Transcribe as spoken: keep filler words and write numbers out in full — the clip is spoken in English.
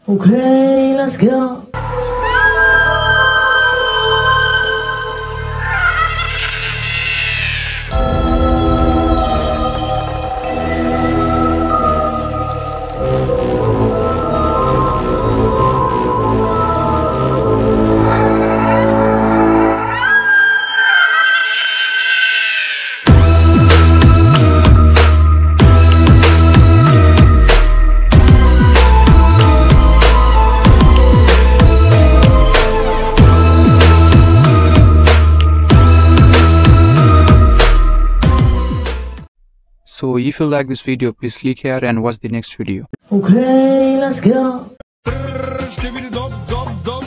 Okay, let's go. So if you like this video, please click here and watch the next video. Okay, let's go.